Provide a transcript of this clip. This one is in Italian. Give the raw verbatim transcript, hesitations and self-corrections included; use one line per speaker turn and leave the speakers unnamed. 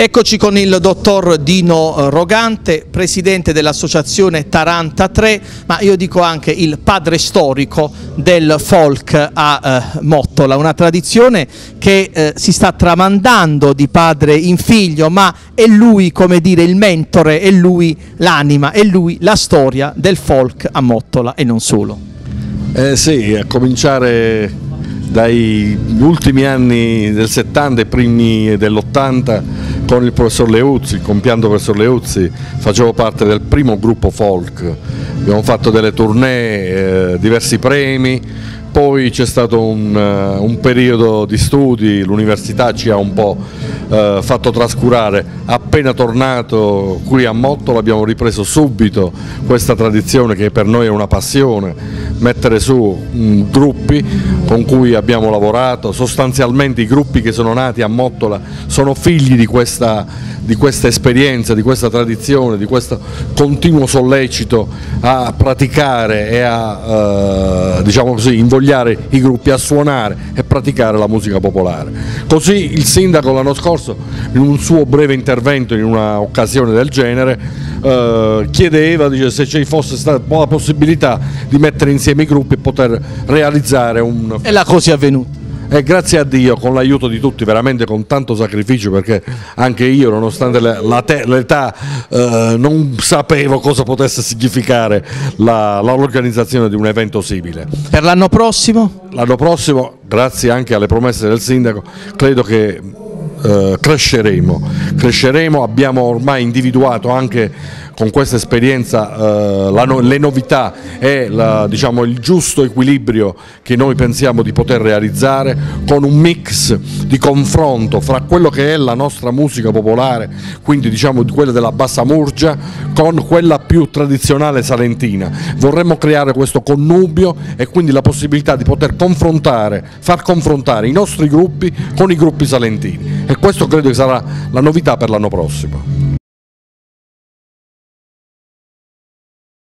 Eccoci con il dottor Dino Rogante, presidente dell'associazione Taranta tre, ma io dico anche il padre storico del folk a eh, Mottola, una tradizione che eh, si sta tramandando di padre in figlio, ma è lui, come dire, il mentore, è lui l'anima, è lui la storia del folk a Mottola e non solo.
Eh sì, a cominciare dagli ultimi anni del settanta e primi dell'ottanta con il professor Leuzzi, il compianto professor Leuzzi, facevo parte del primo gruppo folk, abbiamo fatto delle tournée, eh, diversi premi, poi c'è stato un, uh, un periodo di studi, l'università ci ha un po' uh, fatto trascurare, appena tornato qui a Mottola abbiamo ripreso subito questa tradizione che per noi è una passione, mettere su um, gruppi con cui abbiamo lavorato, sostanzialmente i gruppi che sono nati a Mottola sono figli di questa, di questa esperienza, di questa tradizione, di questo continuo sollecito a praticare e a uh, diciamo così, invogliare i gruppi a suonare e praticare la musica popolare. Così il sindaco l'anno scorso in un suo breve intervento in un'occasione del genere eh, chiedeva, dice, se ci fosse stata la possibilità di mettere insieme i gruppi e poter realizzare un...
E la cosa è avvenuta.
E grazie a Dio, con l'aiuto di tutti, veramente con tanto sacrificio, perché anche io, nonostante l'età, eh, non sapevo cosa potesse significare l'organizzazione di un evento simile.
Per l'anno prossimo?
L'anno prossimo, grazie anche alle promesse del sindaco, credo che eh, cresceremo. cresceremo, abbiamo ormai individuato anche con questa esperienza eh, la no, le novità e la, diciamo, il giusto equilibrio che noi pensiamo di poter realizzare con un mix di confronto fra quello che è la nostra musica popolare, quindi diciamo quella della Bassa Murgia, con quella più tradizionale salentina. Vorremmo creare questo connubio e quindi la possibilità di poter confrontare, far confrontare i nostri gruppi con i gruppi salentini, e questo credo che sarà la novità per l'anno prossimo.